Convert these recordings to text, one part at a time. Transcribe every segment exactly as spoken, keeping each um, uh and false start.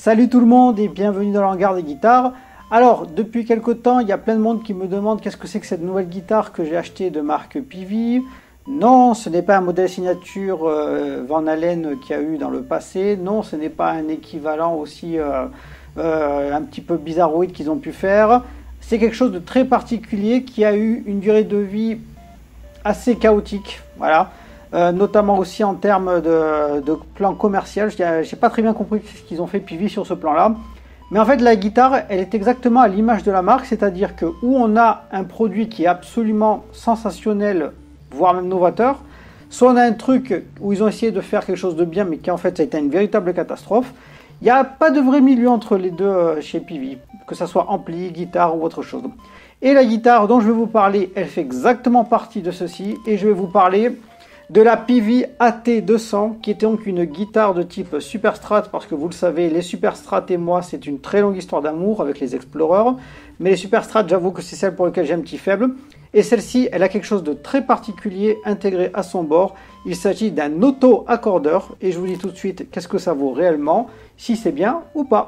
Salut tout le monde et bienvenue dans le hangar des guitares. Alors, depuis quelques temps, il y a plein de monde qui me demande qu'est-ce que c'est que cette nouvelle guitare que j'ai achetée de marque Peavey. Non, ce n'est pas un modèle signature euh, Van Halen qu'il y a eu dans le passé. Non, ce n'est pas un équivalent aussi euh, euh, un petit peu bizarroïde qu'ils ont pu faire. C'est quelque chose de très particulier qui a eu une durée de vie assez chaotique. Voilà. Euh, notamment aussi en termes de, de plan commercial. Je n'ai pas très bien compris ce qu'ils ont fait Peavey sur ce plan-là. Mais en fait, la guitare, elle est exactement à l'image de la marque, c'est-à-dire que où on a un produit qui est absolument sensationnel, voire même novateur, soit on a un truc où ils ont essayé de faire quelque chose de bien, mais qui en fait, ça a été une véritable catastrophe. Il n'y a pas de vrai milieu entre les deux chez Peavey, que ce soit ampli, guitare ou autre chose. Et la guitare dont je vais vous parler, elle fait exactement partie de ceci, et je vais vous parler de la Peavey A T deux cents, qui était donc une guitare de type Super Strat, parce que vous le savez, les Super Strat et moi, c'est une très longue histoire d'amour avec les Explorers, mais les Super Strat, j'avoue que c'est celle pour laquelle j'ai un petit faible, et celle-ci, elle a quelque chose de très particulier intégré à son bord. Il s'agit d'un auto-accordeur, et je vous dis tout de suite qu'est-ce que ça vaut réellement, si c'est bien ou pas.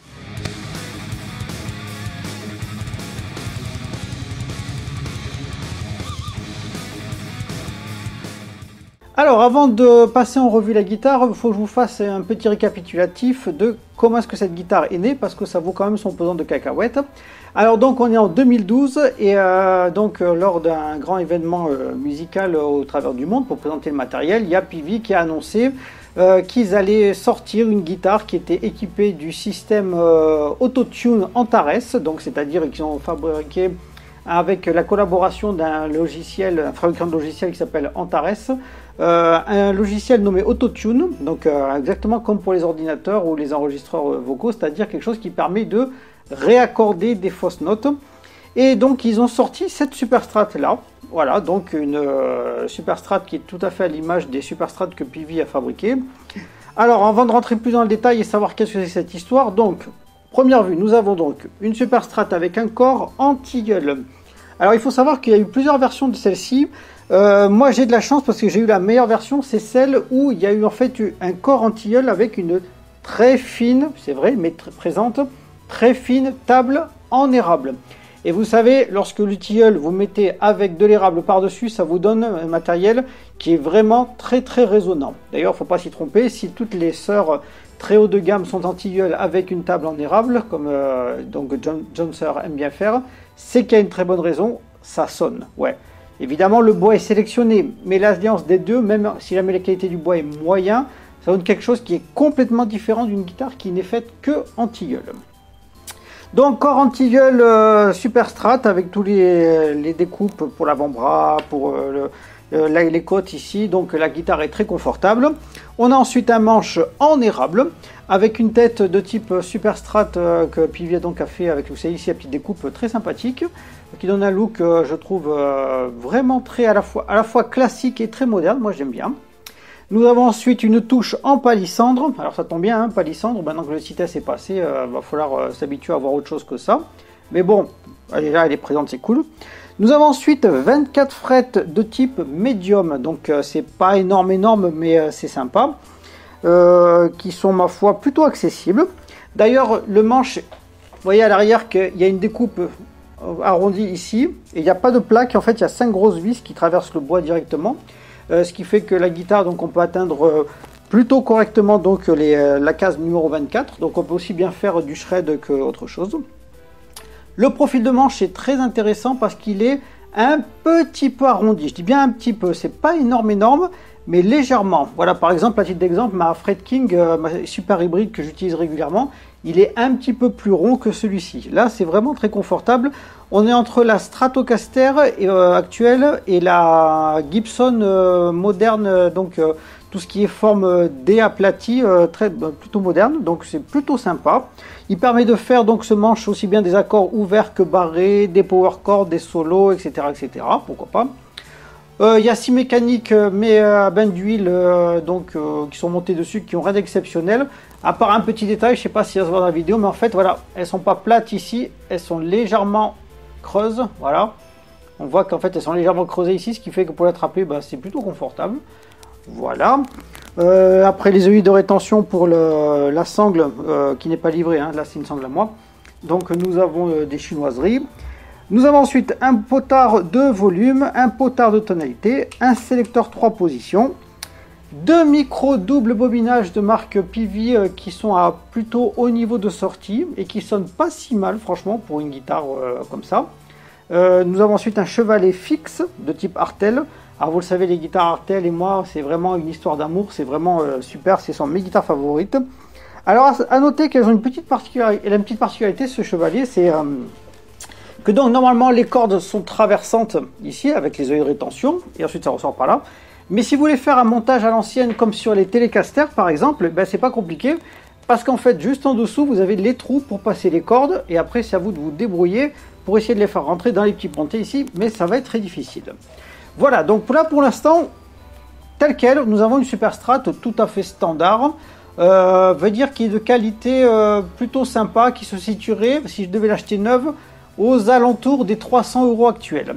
Alors, avant de passer en revue la guitare, il faut que je vous fasse un petit récapitulatif de comment est-ce que cette guitare est née, parce que ça vaut quand même son pesant de cacahuètes. Alors donc, on est en deux mille douze, et euh, donc euh, lors d'un grand événement euh, musical euh, au travers du monde, pour présenter le matériel, il y a Peavey qui a annoncé euh, qu'ils allaient sortir une guitare qui était équipée du système euh, Autotune Antares, donc c'est-à-dire qu'ils ont fabriqué avec la collaboration d'un logiciel, un fabricant de logiciel qui s'appelle Antares, euh, un logiciel nommé Autotune, donc euh, exactement comme pour les ordinateurs ou les enregistreurs vocaux, c'est-à-dire quelque chose qui permet de réaccorder des fausses notes. Et donc ils ont sorti cette Super Strat là, voilà, donc une euh, Super Strat qui est tout à fait à l'image des Super Strat que Peavey a fabriqué. Alors avant de rentrer plus dans le détail et savoir qu'est-ce que c'est cette histoire, donc première vue, nous avons donc une Super Strat avec un corps anti-gueule. Alors il faut savoir qu'il y a eu plusieurs versions de celle-ci. Euh, moi j'ai de la chance parce que j'ai eu la meilleure version, c'est celle où il y a eu en fait un corps anti-gueule avec une très fine, c'est vrai, mais très présente, très fine table en érable. Et vous savez, lorsque le tilleul vous mettez avec de l'érable par-dessus, ça vous donne un matériel qui est vraiment très très résonnant. D'ailleurs, il ne faut pas s'y tromper, si toutes les sœurs très haut de gamme sont en tilleul avec une table en érable, comme euh, donc John, John Suhr aime bien faire, c'est qu'il y a une très bonne raison, ça sonne, ouais. Évidemment, le bois est sélectionné, mais l'alliance des deux, même si jamais la qualité du bois est moyen, ça donne quelque chose qui est complètement différent d'une guitare qui n'est faite que en tilleul. Donc, corps en tilleul euh, Super Strat avec tous les, les découpes pour l'avant-bras, pour euh, le, euh, les côtes ici. Donc, la guitare est très confortable. On a ensuite un manche en érable avec une tête de type Super Strat euh, que Peavey donc a fait avec, vous savez, ici la petite découpe très sympathique qui donne un look, euh, je trouve, euh, vraiment très à la, fois, à la fois classique et très moderne. Moi, j'aime bien. Nous avons ensuite une touche en palissandre. Alors ça tombe bien, hein, palissandre, maintenant que le Cites est passé, il euh, va falloir euh, s'habituer à voir autre chose que ça. Mais bon, déjà elle est présente, c'est cool. Nous avons ensuite vingt-quatre frettes de type médium, donc euh, c'est pas énorme énorme, mais euh, c'est sympa. Euh, qui sont, ma foi, plutôt accessibles. D'ailleurs, le manche, vous voyez à l'arrière qu'il y a une découpe arrondie ici, et il n'y a pas de plaque, en fait il y a cinq grosses vis qui traversent le bois directement. Euh, ce qui fait que la guitare, donc on peut atteindre euh, plutôt correctement donc, les, euh, la case numéro vingt-quatre. Donc on peut aussi bien faire du shred qu'autre chose. Le profil de manche est très intéressant parce qu'il est un petit peu arrondi. Je dis bien un petit peu, c'est pas énorme énorme, mais légèrement. Voilà, par exemple, à titre d'exemple, ma Fred King, euh, ma super hybride que j'utilise régulièrement, il est un petit peu plus rond que celui-ci. Là, c'est vraiment très confortable. On est entre la Stratocaster euh, actuelle et la Gibson euh, moderne, euh, donc euh, tout ce qui est forme D aplatie, euh, très, euh, plutôt moderne, donc c'est plutôt sympa. Il permet de faire donc ce manche aussi bien des accords ouverts que barrés, des power chords, des solos, et cetera, et cetera. Pourquoi pas. Euh, il y a six mécaniques, mais à bain d'huile, euh, donc euh, qui sont montées dessus, qui ont rien d'exceptionnel. À part un petit détail, je ne sais pas si ça se voit dans la vidéo, mais en fait, voilà, elles sont pas plates ici, elles sont légèrement creuses, voilà. On voit qu'en fait, elles sont légèrement creusées ici, ce qui fait que pour l'attraper, bah, c'est plutôt confortable. Voilà. Euh, après les œillets de rétention pour le, la sangle euh, qui n'est pas livrée, hein. Là c'est une sangle à moi. Donc nous avons euh, des chinoiseries. Nous avons ensuite un potard de volume, un potard de tonalité, un sélecteur trois positions, deux micros double bobinage de marque P V euh, qui sont à plutôt haut niveau de sortie et qui sonnent pas si mal franchement pour une guitare euh, comme ça. Euh, nous avons ensuite un chevalet fixe de type Artel. Alors vous le savez, les guitares Artel et moi, c'est vraiment une histoire d'amour, c'est vraiment euh, super, ce sont mes guitares favorites. Alors à noter qu'elles ont une petite particularité, et la petite particularité de ce chevalier, c'est euh, que donc normalement les cordes sont traversantes ici avec les œillets de rétention, et ensuite ça ressort par là. Mais si vous voulez faire un montage à l'ancienne comme sur les Telecaster par exemple, ben c'est pas compliqué, parce qu'en fait juste en dessous vous avez les trous pour passer les cordes, et après c'est à vous de vous débrouiller pour essayer de les faire rentrer dans les petits pontés ici, mais ça va être très difficile. Voilà, donc là pour l'instant, tel quel, nous avons une Superstrat tout à fait standard, euh, veut dire qu'il est de qualité euh, plutôt sympa, qui se situerait, si je devais l'acheter neuve, aux alentours des trois cents euros actuels.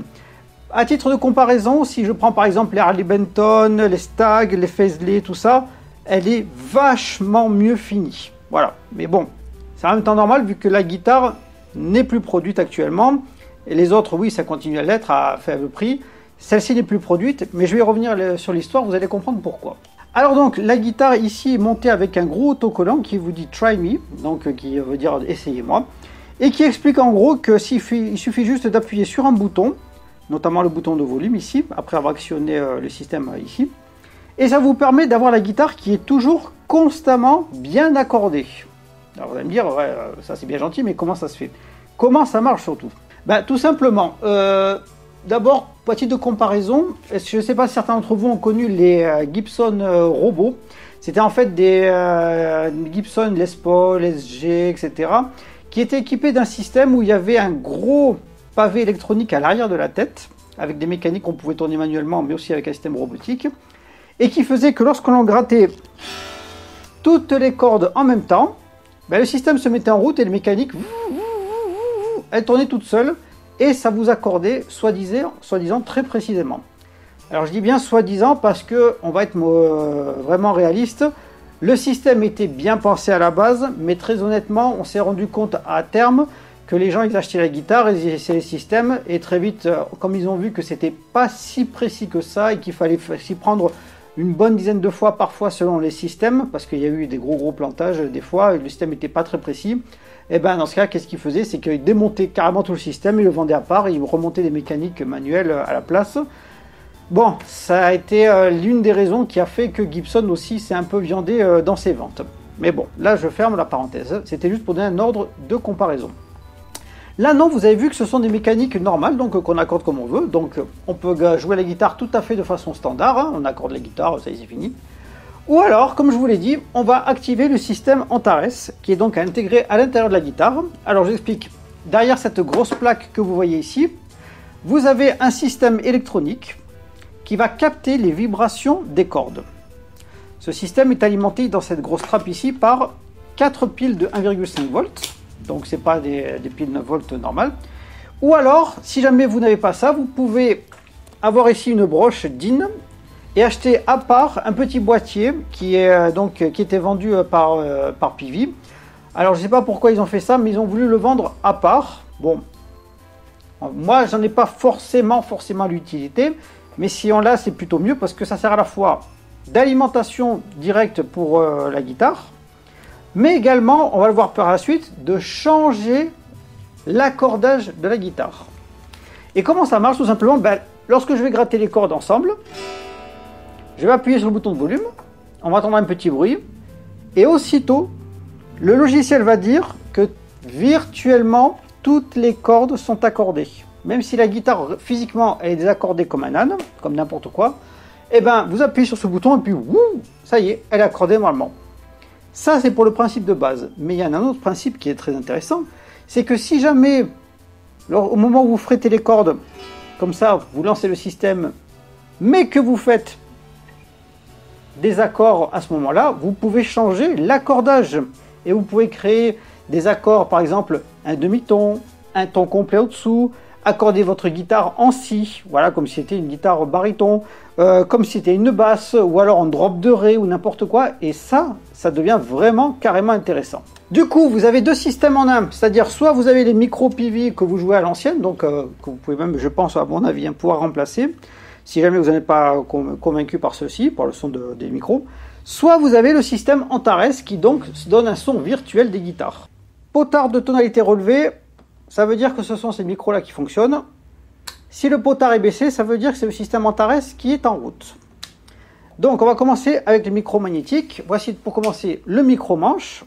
À titre de comparaison, si je prends par exemple les Harley Benton, les Stag, les Faisley, tout ça, elle est vachement mieux finie. Voilà, mais bon, c'est en même temps normal vu que la guitare n'est plus produite actuellement, et les autres, oui, ça continue à l'être à faible prix. Celle-ci n'est plus produite, mais je vais revenir sur l'histoire, vous allez comprendre pourquoi. Alors donc, la guitare ici est montée avec un gros autocollant qui vous dit « Try me », donc qui veut dire « Essayez-moi », et qui explique en gros que s'il il suffit juste d'appuyer sur un bouton, notamment le bouton de volume ici, après avoir actionné euh, le système euh, ici, et ça vous permet d'avoir la guitare qui est toujours constamment bien accordée. Alors vous allez me dire, ouais, euh, ça c'est bien gentil, mais comment ça se fait? Comment ça marche surtout? Ben, tout simplement, euh, d'abord, petit de comparaison, je ne sais pas si certains d'entre vous ont connu les euh, Gibson euh, robots. C'était en fait des euh, Gibson Les Paul, S G, et cetera, qui étaient équipés d'un système où il y avait un gros pavé électronique à l'arrière de la tête, avec des mécaniques qu'on pouvait tourner manuellement, mais aussi avec un système robotique, et qui faisait que lorsque l'on grattait toutes les cordes en même temps, ben, le système se mettait en route et les mécaniques, elles tournaient toutes seules, et ça vous accordait, soi-disant, soi-disant très précisément. Alors je dis bien soi-disant parce que on va être euh, vraiment réaliste. Le système était bien pensé à la base, mais très honnêtement, on s'est rendu compte à terme que les gens ils achetaient la guitare, ils essayaient le système, et très vite, euh, comme ils ont vu que c'était pas si précis que ça et qu'il fallait s'y prendre une bonne dizaine de fois parfois selon les systèmes, parce qu'il y a eu des gros gros plantages des fois, et le système n'était pas très précis. Et ben dans ce cas, qu'est-ce qu'ils faisaient? C'est qu'ils démontaient carrément tout le système, ils le vendaient à part, et ils remontaient des mécaniques manuelles à la place. Bon, ça a été euh, l'une des raisons qui a fait que Gibson aussi s'est un peu viandé euh, dans ses ventes. Mais bon, là je ferme la parenthèse, c'était juste pour donner un ordre de comparaison. Là non, vous avez vu que ce sont des mécaniques normales, donc qu'on accorde comme on veut, donc on peut jouer la guitare tout à fait de façon standard, hein, on accorde la guitare, ça y est, c'est fini. Ou alors, comme je vous l'ai dit, on va activer le système Antares, qui est donc intégré à l'intérieur de la guitare. Alors j'explique, derrière cette grosse plaque que vous voyez ici, vous avez un système électronique qui va capter les vibrations des cordes. Ce système est alimenté dans cette grosse trappe ici par quatre piles de un virgule cinq volts, donc c'est pas des, des piles neuf volts normales. Ou alors, si jamais vous n'avez pas ça, vous pouvez avoir ici une broche D I N et acheter à part un petit boîtier qui, est, euh, donc, qui était vendu par, euh, par P V. Alors je ne sais pas pourquoi ils ont fait ça, mais ils ont voulu le vendre à part. Bon, moi j'en ai pas forcément, forcément l'utilité, mais si on l'a, c'est plutôt mieux parce que ça sert à la fois d'alimentation directe pour euh, la guitare, mais également, on va le voir par la suite, de changer l'accordage de la guitare. Et comment ça marche? Tout simplement, ben, lorsque je vais gratter les cordes ensemble, je vais appuyer sur le bouton de volume, on va entendre un petit bruit, et aussitôt, le logiciel va dire que virtuellement, toutes les cordes sont accordées. Même si la guitare, physiquement, elle est désaccordée comme un âne, comme n'importe quoi, et ben, vous appuyez sur ce bouton, et puis, wouh, ça y est, elle est accordée normalement. Ça, c'est pour le principe de base. Mais il y a un autre principe qui est très intéressant, c'est que si jamais, au moment où vous frettez les cordes, comme ça, vous lancez le système, mais que vous faites des accords à ce moment-là, vous pouvez changer l'accordage. Et vous pouvez créer des accords, par exemple, un demi-ton, un ton complet au-dessous, accorder votre guitare en si, voilà, comme si c'était une guitare baryton, euh, comme si c'était une basse, ou alors en drop de ré, ou n'importe quoi, et ça, ça devient vraiment carrément intéressant. Du coup, vous avez deux systèmes en un, c'est-à-dire soit vous avez les micros P V que vous jouez à l'ancienne, donc euh, que vous pouvez même, je pense, à mon avis, hein, pouvoir remplacer, si jamais vous n'êtes pas convaincu par ceux-ci, par le son de, des micros, soit vous avez le système Antares qui donc donne un son virtuel des guitares. Potard de tonalité relevée, ça veut dire que ce sont ces micros-là qui fonctionnent. Si le potard est baissé, ça veut dire que c'est le système Antares qui est en route. Donc on va commencer avec les micros magnétiques. Voici pour commencer le micro manche.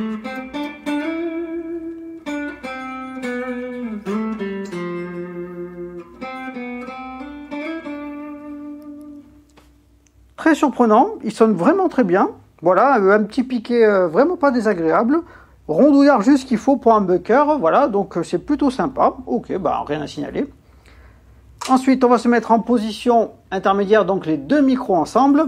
Très surprenant, il sonne vraiment très bien. Voilà, un petit piqué euh, vraiment pas désagréable. Rondouillard juste ce qu'il faut pour un bucker, voilà, donc c'est plutôt sympa. Ok, bah rien à signaler. Ensuite, on va se mettre en position intermédiaire, donc les deux micros ensemble.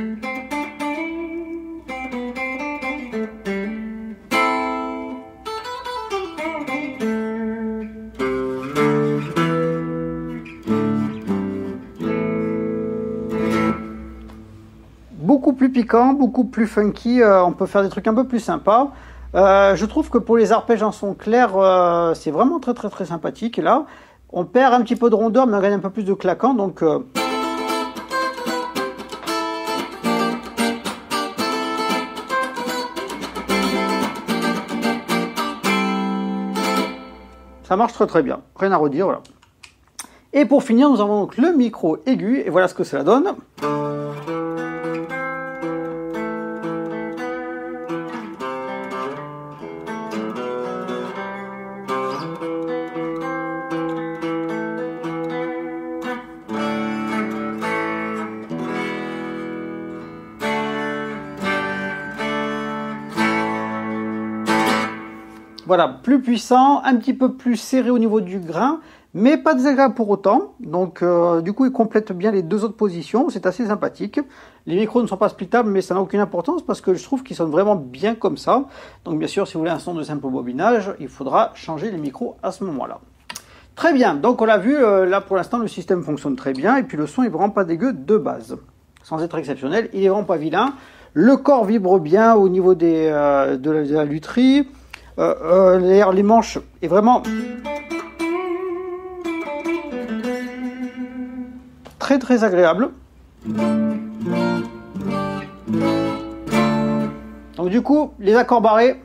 Beaucoup plus piquant, beaucoup plus funky, euh, on peut faire des trucs un peu plus sympas. Euh, je trouve que pour les arpèges en son clair, euh, c'est vraiment très très très sympathique. Et là, on perd un petit peu de rondeur, mais on gagne un peu plus de claquant. Donc, euh... ça marche très très bien. Rien à redire, voilà. Et pour finir, nous avons donc le micro aigu, et voilà ce que cela donne. Voilà, plus puissant, un petit peu plus serré au niveau du grain, mais pas désagréable pour autant. Donc euh, du coup, il complète bien les deux autres positions, c'est assez sympathique. Les micros ne sont pas splittables, mais ça n'a aucune importance parce que je trouve qu'ils sonnent vraiment bien comme ça. Donc bien sûr, si vous voulez un son de simple bobinage, il faudra changer les micros à ce moment-là. Très bien, donc on l'a vu, euh, là pour l'instant le système fonctionne très bien, et puis le son est vraiment pas dégueu de base. Sans être exceptionnel, il est vraiment pas vilain. Le corps vibre bien au niveau des, euh, de, la, de la lutherie. Euh, euh, D'ailleurs, les manches est vraiment très très agréable. Donc du coup, les accords barrés.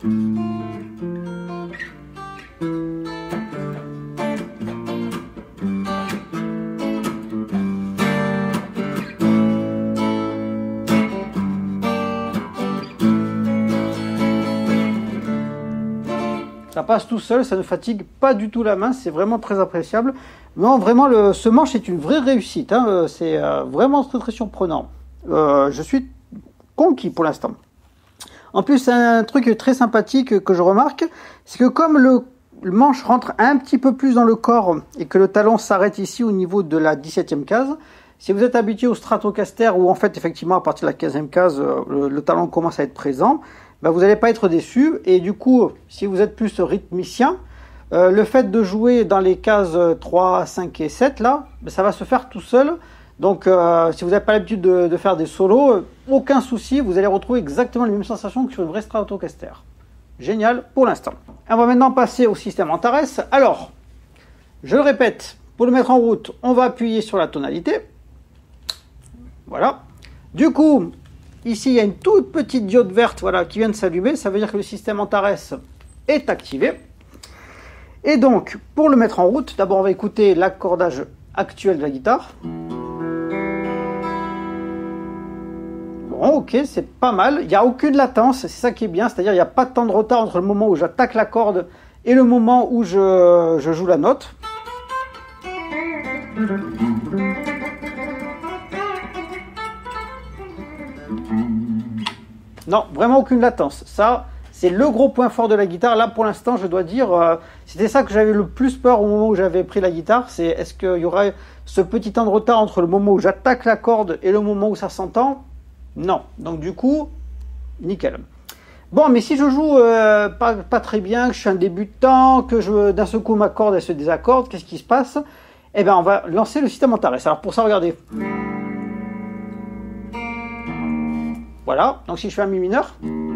Ça passe tout seul, ça ne fatigue pas du tout la main, c'est vraiment très appréciable. Non, vraiment, le, ce manche est une vraie réussite, hein, c'est euh, vraiment très très surprenant. Euh, je suis conquis pour l'instant. En plus, un truc très sympathique que je remarque, c'est que comme le, le manche rentre un petit peu plus dans le corps et que le talon s'arrête ici au niveau de la dix-septième case, si vous êtes habitué au Stratocaster où en fait effectivement à partir de la quinzième case, le, le talon commence à être présent, ben, vous n'allez pas être déçu, et du coup, si vous êtes plus rythmicien, euh, le fait de jouer dans les cases trois, cinq et sept, là, ben, ça va se faire tout seul. Donc, euh, si vous n'avez pas l'habitude de, de faire des solos, euh, aucun souci, vous allez retrouver exactement les mêmes sensations que sur une vraie Stratocaster. Génial pour l'instant. On va maintenant passer au système Antares. Alors, je le répète, pour le mettre en route, on va appuyer sur la tonalité. Voilà. Du coup, ici, il y a une toute petite diode verte, voilà, qui vient de s'allumer. Ça veut dire que le système Antares est activé. Et donc, pour le mettre en route, d'abord, on va écouter l'accordage actuel de la guitare. Bon, ok, c'est pas mal. Il n'y a aucune latence, c'est ça qui est bien. C'est-à-dire, il n'y a pas de temps de retard entre le moment où j'attaque la corde et le moment où je, je joue la note. Non, vraiment aucune latence. Ça, c'est le gros point fort de la guitare. Là, pour l'instant, je dois dire, euh, c'était ça que j'avais le plus peur au moment où j'avais pris la guitare. C'est est-ce qu'il y aura ce petit temps de retard entre le moment où j'attaque la corde et le moment où ça s'entend? Non. Donc du coup, nickel. Bon, mais si je joue euh, pas, pas très bien, que je suis un débutant, que je d'un seul coup ma corde elle se désaccorde, qu'est-ce qui se passe? Eh bien, on va lancer le système Antares. Alors pour ça, regardez. Voilà, donc si je fais un mi mineur,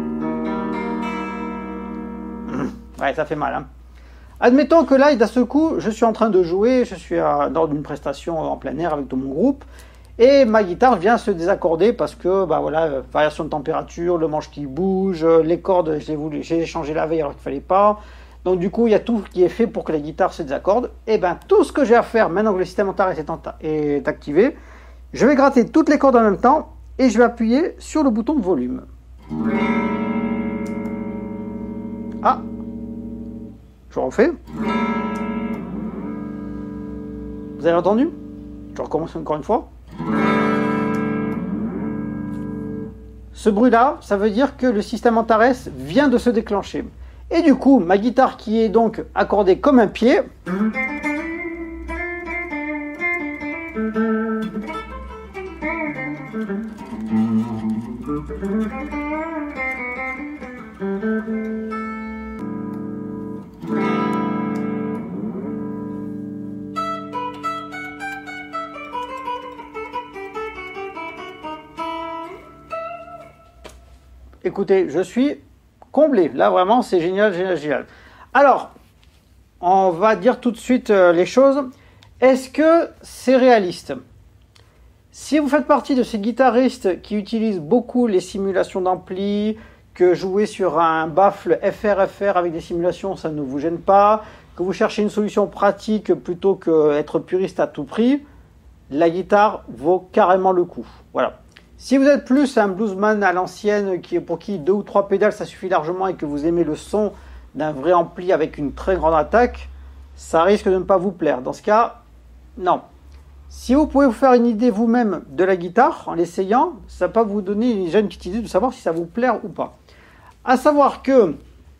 ouais, ça fait mal. Hein. Admettons que là, d'un seul coup, je suis en train de jouer, je suis à, dans une prestation en plein air avec tout mon groupe, et ma guitare vient se désaccorder parce que, bah voilà, euh, variation de température, le manche qui bouge, les cordes, j'ai changé la veille alors qu'il ne fallait pas. Donc du coup, il y a tout qui est fait pour que la guitare se désaccorde. Et bien, tout ce que j'ai à faire, maintenant que le système Antares est, est activé, je vais gratter toutes les cordes en même temps, et je vais appuyer sur le bouton de volume. Ah, je refais. Vous avez entendu? Je recommence encore une fois. Ce bruit-là, ça veut dire que le système Antares vient de se déclencher. Et du coup, ma guitare qui est donc accordée comme un pied, écoutez, je suis comblé. Là, vraiment, c'est génial, génial, génial. Alors, on va dire tout de suite euh, les choses. Est-ce que c'est réaliste? Si vous faites partie de ces guitaristes qui utilisent beaucoup les simulations d'ampli, que jouer sur un baffle F R F R avec des simulations, ça ne vous gêne pas, que vous cherchez une solution pratique plutôt qu'être puriste à tout prix, la guitare vaut carrément le coup. Voilà. Si vous êtes plus un bluesman à l'ancienne, qui, pour qui deux ou trois pédales ça suffit largement et que vous aimez le son d'un vrai ampli avec une très grande attaque, ça risque de ne pas vous plaire. Dans ce cas, non. Si vous pouvez vous faire une idée vous-même de la guitare en l'essayant, ça peut vous donner déjà une petite idée de savoir si ça vous plaît ou pas. À savoir que,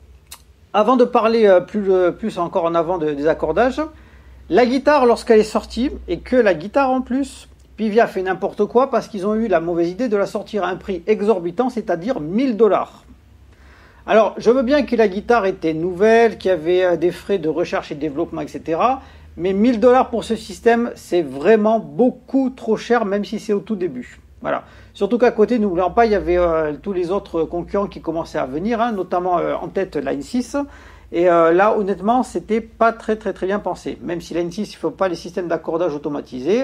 avant de parler plus, plus encore en avant de, des accordages, la guitare lorsqu'elle est sortie, et que la guitare en plus, Pivy a fait n'importe quoi parce qu'ils ont eu la mauvaise idée de la sortir à un prix exorbitant, c'est-à-dire mille dollars. Alors, je veux bien que la guitare était nouvelle, qu'il y avait des frais de recherche et de développement, et cetera. Mais mille dollars pour ce système, c'est vraiment beaucoup trop cher, même si c'est au tout début. Voilà. Surtout qu'à côté, n'oublions pas, il y avait euh, tous les autres concurrents qui commençaient à venir, hein, notamment euh, en tête Line six. Et euh, là, honnêtement, c'était pas très très très bien pensé. Même si Line six, il ne faut pas les systèmes d'accordage automatisés.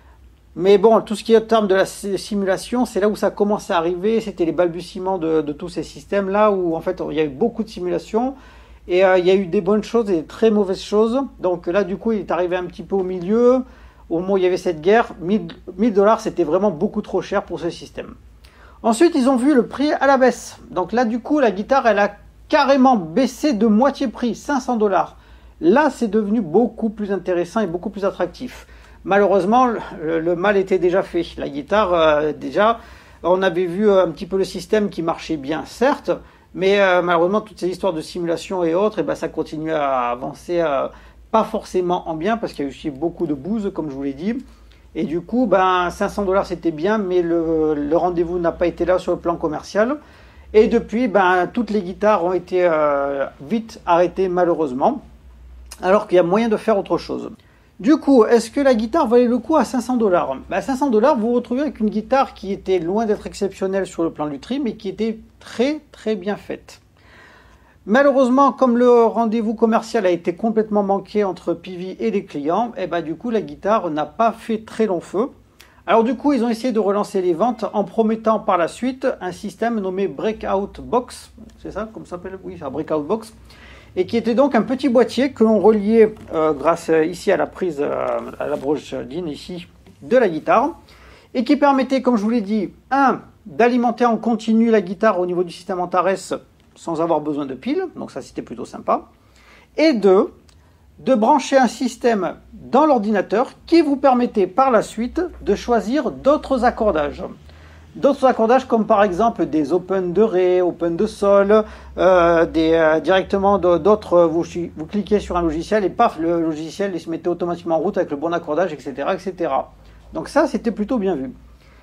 Mais bon, tout ce qui est en termes de la simulation, c'est là où ça commence à arriver. C'était les balbutiements de, de tous ces systèmes-là, où en fait, il y a eu beaucoup de simulations. Et euh, il y a eu des bonnes choses et des très mauvaises choses. Donc là, du coup, il est arrivé un petit peu au milieu. Au moment où il y avait cette guerre, mille dollars, c'était vraiment beaucoup trop cher pour ce système. Ensuite, ils ont vu le prix à la baisse. Donc là, du coup, la guitare, elle a carrément baissé de moitié prix, cinq cents dollars. Là, c'est devenu beaucoup plus intéressant et beaucoup plus attractif. Malheureusement, le, le mal était déjà fait. La guitare, euh, déjà, on avait vu un petit peu le système qui marchait bien, certes, mais euh, malheureusement, toutes ces histoires de simulation et autres, et ben, ça continue à avancer euh, pas forcément en bien, parce qu'il y a aussi beaucoup de bouse, comme je vous l'ai dit. Et du coup, ben, cinq cents dollars, c'était bien, mais le, le rendez-vous n'a pas été là sur le plan commercial. Et depuis, ben, toutes les guitares ont été euh, vite arrêtées, malheureusement, alors qu'il y a moyen de faire autre chose. Du coup, est-ce que la guitare valait le coup à cinq cents dollars? Ben, cinq cents dollars, vous vous retrouvez avec une guitare qui était loin d'être exceptionnelle sur le plan du tri, mais qui était très très bien faite. Malheureusement, comme le rendez-vous commercial a été complètement manqué entre Pivy et les clients, et ben, du coup, la guitare n'a pas fait très long feu. Alors du coup, ils ont essayé de relancer les ventes en promettant par la suite un système nommé Breakout Box, c'est ça, comme ça s'appelle? Oui, c'est un Breakout Box. Et qui était donc un petit boîtier que l'on reliait euh, grâce euh, ici à la prise, euh, à la broche DIN ici de la guitare, et qui permettait, comme je vous l'ai dit, un, d'alimenter en continu la guitare au niveau du système Antares sans avoir besoin de piles, donc ça c'était plutôt sympa, et deux, de brancher un système dans l'ordinateur qui vous permettait par la suite de choisir d'autres accordages. D'autres accordages comme par exemple des open de Ré, open de Sol, euh, des, euh, directement d'autres, vous, vous cliquez sur un logiciel et paf, le logiciel il se mettait automatiquement en route avec le bon accordage, et cetera, et cetera. Donc ça, c'était plutôt bien vu.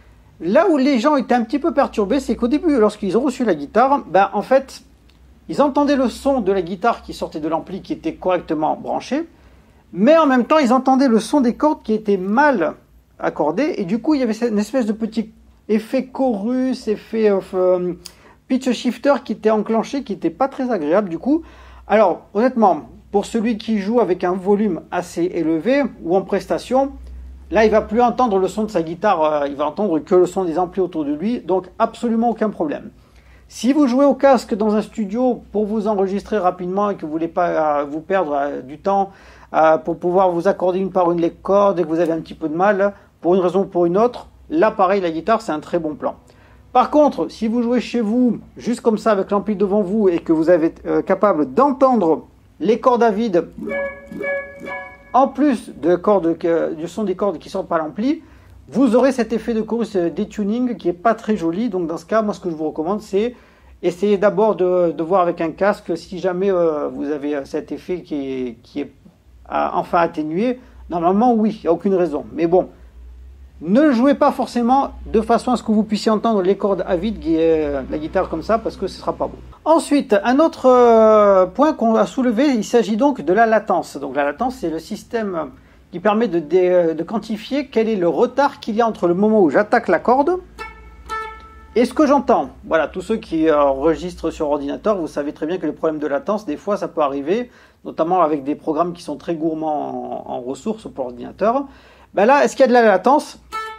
là où les gens étaient un petit peu perturbés, c'est qu'au début, lorsqu'ils ont reçu la guitare, ben, en fait, ils entendaient le son de la guitare qui sortait de l'ampli, qui était correctement branché, mais en même temps, ils entendaient le son des cordes qui étaient mal accordées, et du coup, il y avait une espèce de petit effet chorus, effet euh, pitch shifter qui était enclenché, qui n'était pas très agréable du coup. Alors, honnêtement, pour celui qui joue avec un volume assez élevé, ou en prestation, là, il va plus entendre le son de sa guitare, euh, il va entendre que le son des amplis autour de lui, donc absolument aucun problème. Si vous jouez au casque dans un studio pour vous enregistrer rapidement et que vous ne voulez pas euh, vous perdre euh, du temps euh, pour pouvoir vous accorder une par une les cordes et que vous avez un petit peu de mal, pour une raison ou pour une autre, là pareil, la guitare c'est un très bon plan. Par contre, si vous jouez chez vous, juste comme ça avec l'ampli devant vous et que vous êtes euh, capable d'entendre les cordes à vide, en plus de cordes, euh, du son des cordes qui sortent par l'ampli, vous aurez cet effet de chorus detuning qui n'est pas très joli. Donc dans ce cas, moi ce que je vous recommande, c'est essayer d'abord de, de voir avec un casque si jamais euh, vous avez cet effet qui est, qui est euh, enfin atténué. Normalement, oui, il n'y a aucune raison. Mais bon, ne jouez pas forcément de façon à ce que vous puissiez entendre les cordes à vide qui est euh, la guitare comme ça, parce que ce ne sera pas beau. Ensuite, un autre euh, point qu'on a soulevé, il s'agit donc de la latence. Donc la latence, c'est le système qui permet de, de, de quantifier quel est le retard qu'il y a entre le moment où j'attaque la corde et ce que j'entends. Voilà, tous ceux qui euh, enregistrent sur ordinateur, vous savez très bien que les problèmes de latence, des fois ça peut arriver, notamment avec des programmes qui sont très gourmands en, en ressources pour l'ordinateur. Ben là, est-ce qu'il y a de la latence?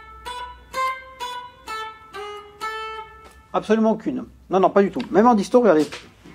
Absolument aucune. Non, non, pas du tout. Même en disto, regardez.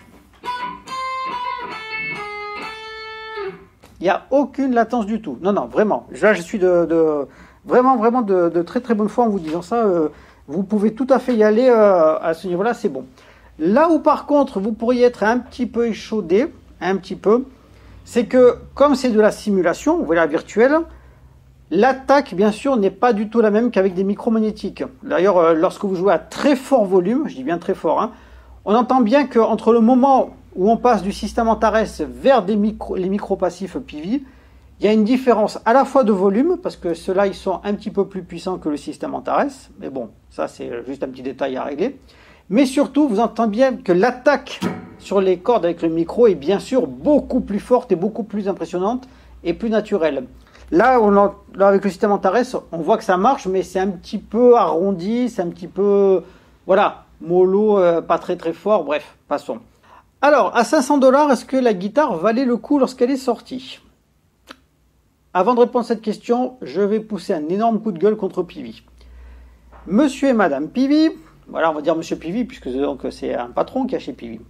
Il n'y a aucune latence du tout. Non, non, vraiment. Là, je suis de, de vraiment, vraiment de, de très, très bonne foi en vous disant ça. Euh, vous pouvez tout à fait y aller euh, à ce niveau-là, c'est bon. Là où, par contre, vous pourriez être un petit peu échaudé, un petit peu, c'est que, comme c'est de la simulation, vous voyez la virtuelle, l'attaque, bien sûr, n'est pas du tout la même qu'avec des micros magnétiques. D'ailleurs, euh, lorsque vous jouez à très fort volume, je dis bien très fort, hein, on entend bien qu'entre le moment où on passe du système Antares vers des micro, les micros passifs P V, il y a une différence à la fois de volume, parce que ceux-là, ils sont un petit peu plus puissants que le système Antares, mais bon, ça c'est juste un petit détail à régler. Mais surtout, vous entendez bien que l'attaque sur les cordes avec le micro est bien sûr beaucoup plus forte et beaucoup plus impressionnante et plus naturelle. Là, on a, là, avec le système Antares, on voit que ça marche, mais c'est un petit peu arrondi, c'est un petit peu, voilà, mollo, euh, pas très très fort, bref, passons. Alors, à cinq cents dollars, est-ce que la guitare valait le coup lorsqu'elle est sortie? Avant de répondre à cette question, je vais pousser un énorme coup de gueule contre P V. Monsieur et Madame P V, voilà, on va dire Monsieur P V, puisque c'est un patron qui a chez P V.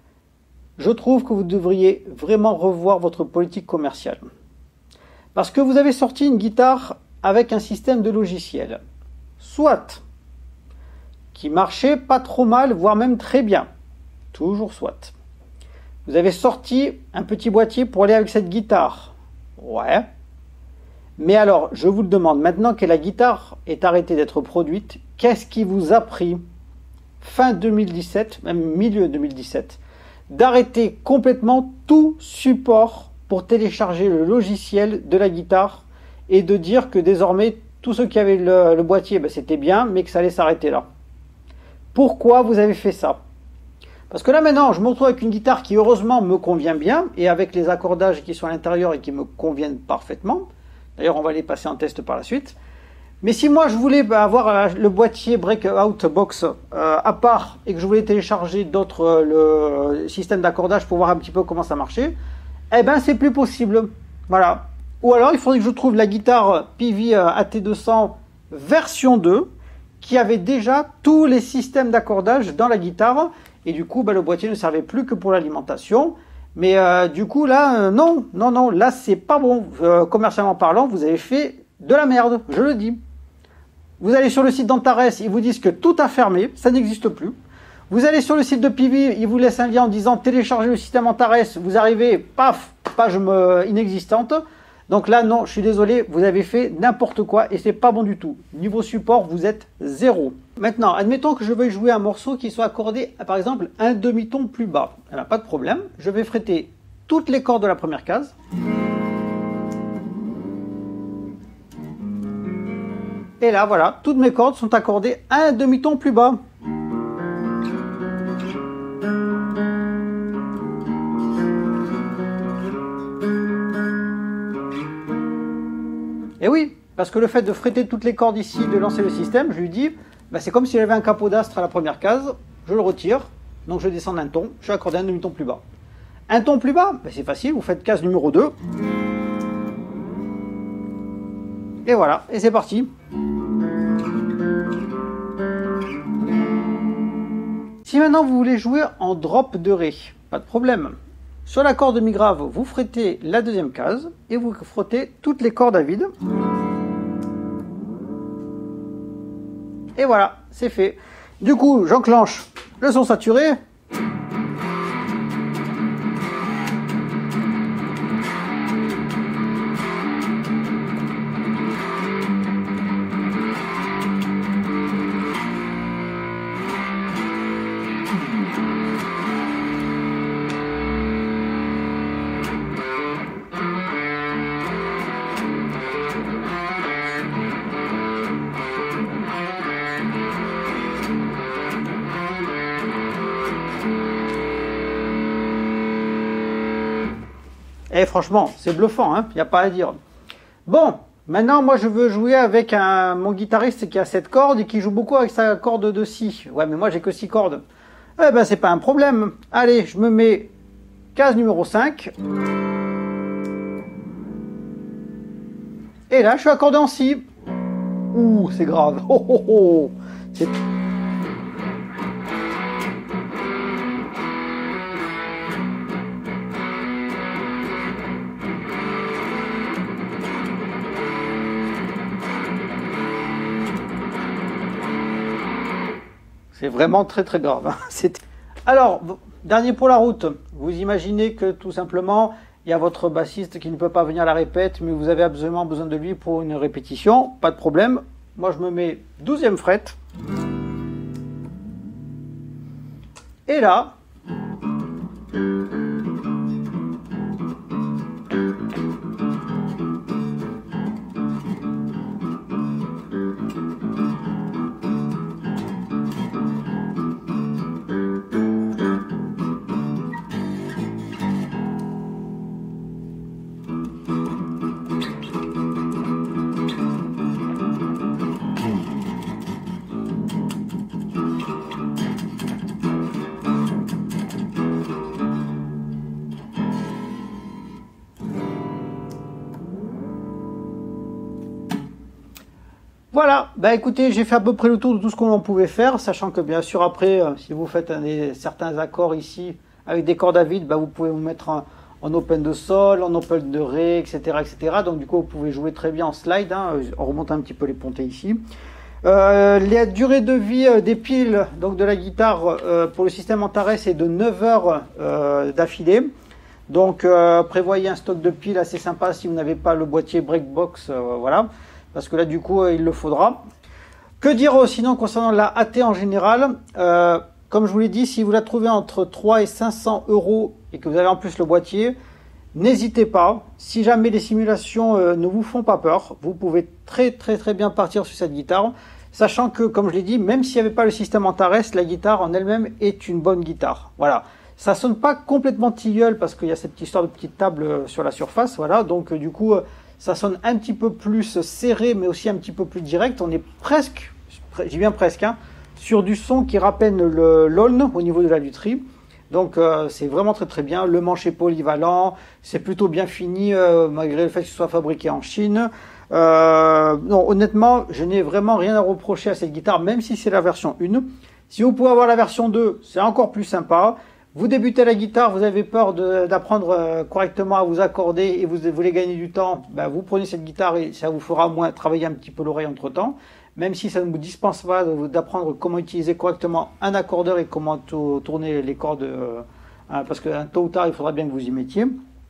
Je trouve que vous devriez vraiment revoir votre politique commerciale. Parce que vous avez sorti une guitare avec un système de logiciel, soit, qui marchait pas trop mal, voire même très bien, toujours soit. Vous avez sorti un petit boîtier pour aller avec cette guitare, ouais. Mais alors, je vous le demande, maintenant que la guitare est arrêtée d'être produite, qu'est-ce qui vous a pris, fin deux mille dix-sept, même milieu deux mille dix-sept, d'arrêter complètement tout support pour télécharger le logiciel de la guitare et de dire que désormais tous ceux qui avaient le, le boîtier, ben, c'était bien, mais que ça allait s'arrêter là. Pourquoi vous avez fait ça? Parce que là maintenant, je me retrouve avec une guitare qui heureusement me convient bien, et avec les accordages qui sont à l'intérieur et qui me conviennent parfaitement. D'ailleurs, on va les passer en test par la suite. Mais si moi je voulais bah, avoir le boîtier Breakout Box euh, à part et que je voulais télécharger d'autres euh, le système d'accordage pour voir un petit peu comment ça marchait, eh ben c'est plus possible. Voilà. Ou alors il faudrait que je trouve la guitare P V A T deux cents version deux qui avait déjà tous les systèmes d'accordage dans la guitare et du coup bah, le boîtier ne servait plus que pour l'alimentation. Mais euh, du coup là euh, non, non, non, là c'est pas bon. Euh, commercialement parlant, vous avez fait de la merde, je le dis. Vous allez sur le site d'Antares, ils vous disent que tout a fermé, ça n'existe plus. Vous allez sur le site de P V, ils vous laissent un lien en disant téléchargez le système Antares, vous arrivez, paf, page inexistante. Donc là, non, je suis désolé, vous avez fait n'importe quoi et c'est pas bon du tout. Niveau support, vous êtes zéro. Maintenant, admettons que je veuille jouer un morceau qui soit accordé, par exemple, un demi-ton plus bas. Eh bien, pas de problème, je vais fretter toutes les cordes de la première case. Et là, voilà, toutes mes cordes sont accordées un demi-ton plus bas. Et oui, parce que le fait de fretter toutes les cordes ici, de lancer le système, je lui dis, bah c'est comme si j'avais un capot d'astre à la première case, je le retire, donc je descends d'un ton, je suis accordé un demi-ton plus bas. Un ton plus bas, bah c'est facile, vous faites case numéro deux. Et voilà, et c'est parti. Si maintenant vous voulez jouer en drop de Ré, pas de problème. Sur la corde mi grave, vous frettez la deuxième case et vous frottez toutes les cordes à vide. Et voilà, c'est fait. Du coup, j'enclenche le son saturé. Et franchement, c'est bluffant, hein, il n'y a pas à dire. Bon, maintenant, moi, je veux jouer avec un, mon guitariste qui a sept cordes et qui joue beaucoup avec sa corde de si. Ouais, mais moi, j'ai que six cordes. Eh ben, c'est pas un problème. Allez, je me mets case numéro cinq. Et là, je suis accordé en si. Ouh, c'est grave. Oh, oh, oh. C'est... C'est vraiment très très grave. Alors, dernier pour la route. Vous imaginez que tout simplement, il y a votre bassiste qui ne peut pas venir à la répète, mais vous avez absolument besoin de lui pour une répétition. Pas de problème. Moi, je me mets douzième fret. Et là... Voilà, bah écoutez, j'ai fait à peu près le tour de tout ce qu'on pouvait faire, sachant que bien sûr après, euh, si vous faites un, des, certains accords ici avec des cordes à vide, bah, vous pouvez vous mettre en, en open de sol, en open de ré, et cetera, et cetera. Donc du coup, vous pouvez jouer très bien en slide, hein, on remonte un petit peu les pontées ici. Euh, la durée de vie euh, des piles donc de la guitare euh, pour le système Antares est de neuf heures euh, d'affilée. Donc euh, prévoyez un stock de piles assez sympa si vous n'avez pas le boîtier Breakbox, euh, voilà. Parce que là, du coup, il le faudra. Que dire sinon concernant la A T en général, euh, comme je vous l'ai dit, si vous la trouvez entre trois et cinq cents euros et que vous avez en plus le boîtier, n'hésitez pas. Si jamais les simulations euh, ne vous font pas peur, vous pouvez très très très bien partir sur cette guitare. Sachant que, comme je l'ai dit, même s'il n'y avait pas le système Antares, la guitare en elle-même est une bonne guitare. Voilà. Ça sonne pas complètement tilleul parce qu'il y a cette histoire de petite table sur la surface. Voilà. Donc, euh, du coup... ça sonne un petit peu plus serré, mais aussi un petit peu plus direct. On est presque, j'y viens presque, hein, sur du son qui rappelle le l'Aulne au niveau de la lutherie. Donc euh, c'est vraiment très très bien. Le manche est polyvalent, c'est plutôt bien fini, euh, malgré le fait que ce soit fabriqué en Chine. Euh, non, honnêtement, je n'ai vraiment rien à reprocher à cette guitare, même si c'est la version un. Si vous pouvez avoir la version deux, c'est encore plus sympa. Vous débutez la guitare, vous avez peur d'apprendre correctement à vous accorder et vous voulez gagner du temps, ben vous prenez cette guitare et ça vous fera au moins travailler un petit peu l'oreille entre temps, même si ça ne vous dispense pas d'apprendre comment utiliser correctement un accordeur et comment tourner les cordes, euh, hein, parce que tôt ou tard il faudra bien que vous y mettiez.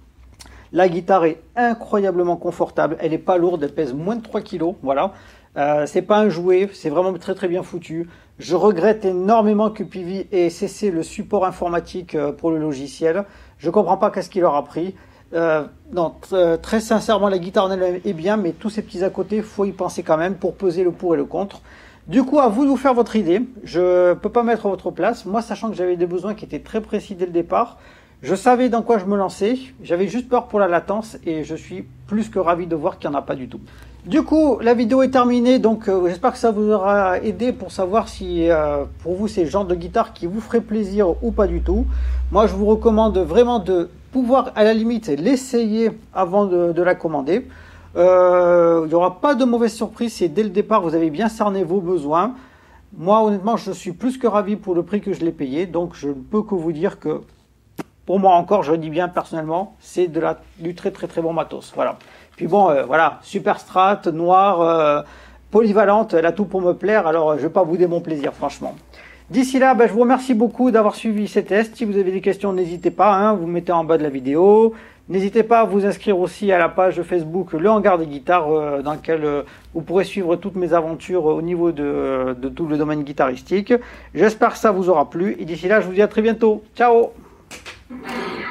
La guitare est incroyablement confortable, elle n'est pas lourde, elle pèse moins de trois kilos, voilà. Euh, c'est pas un jouet, c'est vraiment très très bien foutu. Je regrette énormément que P V ait cessé le support informatique pour le logiciel. Je comprends pas qu'est-ce qu'il leur a pris. Euh, non, très sincèrement, la guitare en elle-même est bien, mais tous ces petits à côté, il faut y penser quand même pour peser le pour et le contre. Du coup, à vous de vous faire votre idée. Je ne peux pas mettre à votre place. Moi, sachant que j'avais des besoins qui étaient très précis dès le départ, je savais dans quoi je me lançais. J'avais juste peur pour la latence et je suis plus que ravi de voir qu'il n'y en a pas du tout. Du coup, la vidéo est terminée, donc euh, j'espère que ça vous aura aidé pour savoir si euh, pour vous c'est le genre de guitare qui vous ferait plaisir ou pas du tout. Moi, je vous recommande vraiment de pouvoir à la limite l'essayer avant de, de la commander. Euh, il n'y aura pas de mauvaise surprise si dès le départ vous avez bien cerné vos besoins. Moi, honnêtement, je suis plus que ravi pour le prix que je l'ai payé, donc je ne peux que vous dire que pour moi encore, je le dis bien personnellement, c'est de la, du très très très bon matos. Voilà. Puis bon, euh, voilà, super strat, noire, euh, polyvalente, elle a tout pour me plaire, alors je ne vais pas bouder mon plaisir, franchement. D'ici là, ben, je vous remercie beaucoup d'avoir suivi ces tests. Si vous avez des questions, n'hésitez pas, hein, vous mettez en bas de la vidéo. N'hésitez pas à vous inscrire aussi à la page Facebook Le Hangar des Guitares, euh, dans laquelle euh, vous pourrez suivre toutes mes aventures au niveau de, de tout le domaine guitaristique. J'espère que ça vous aura plu, et d'ici là, je vous dis à très bientôt. Ciao!